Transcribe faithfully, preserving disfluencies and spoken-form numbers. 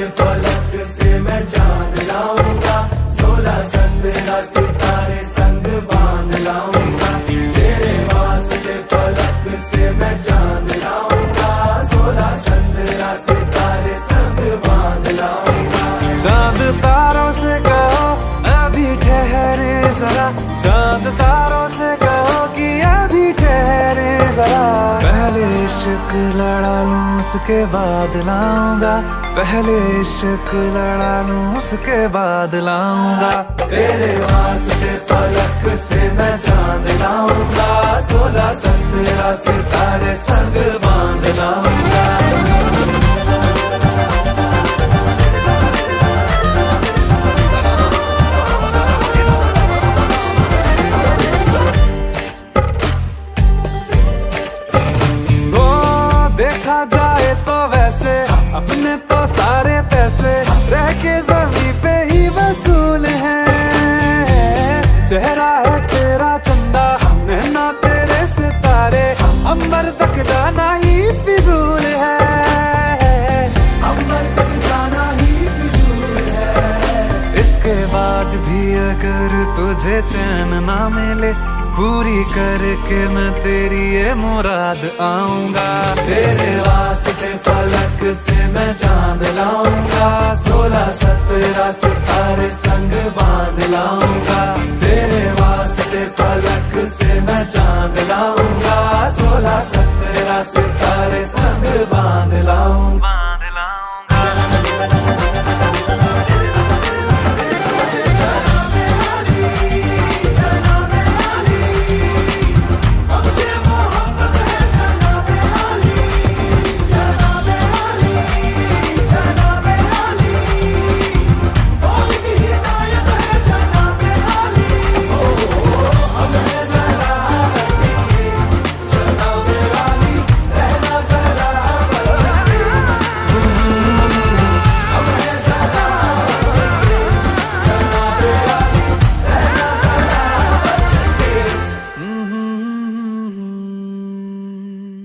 फलक से मैं चांद लाऊंगा, सोलह सत्रह सितारे संग बांध लाऊंगा। तेरे वास्ते फलक से मैं चांद लाऊंगा, सोलह सत्रह सितारे संग बांध लाऊंगा। चांद तारों से कहो अभी ठहरे जरा, चांद तारों से कहो कि अभी ठहरे जरा। पहले इश्क लड़ा लूं उसके बाद लाऊंगा, पहले इश्क लड़ा लूं उसके बाद लाऊंगा। तेरे वास्ते फलक से मैं चांद लाऊंगा, सोलह सत्रह सितारे संग बांध लाऊंगा। देखा जाए तो वैसे अपने तो सारे पैसे रह के जमीन पे ही वसूल हैं। चेहरा है तेरा चंदा, नैना तेरे सितारे, अंबर तक जाना ही फिजूल है, अंबर तक जाना ही फिजूल है। इसके बाद भी अगर तुझे चैन ना मिले, पूरी करके मैं तेरी ये मुराद आऊंगा। तेरे वास्ते फलक से मैं चांद लाऊंगा, सोलह सत्रह सितारे संग बांध लाऊंगा। तेरे वास्ते फलक से मैं चांद लाऊंगा, सोलह सत्रह सितारे